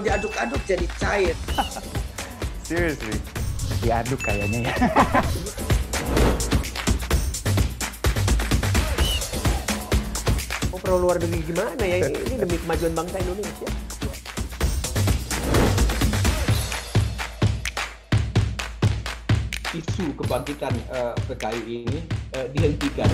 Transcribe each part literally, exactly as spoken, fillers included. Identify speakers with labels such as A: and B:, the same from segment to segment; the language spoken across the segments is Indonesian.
A: diaduk-aduk jadi cair.
B: Seriously? Diaduk kayaknya ya.
C: Oh, perlu luar negeri gimana ya? Ini, ini demi kemajuan bangsa Indonesia.
D: Isu kebangkitan uh, P K I ini uh, dihentikan.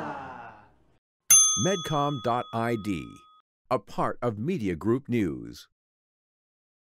E: Medcom dot I D, a part of Media Group News.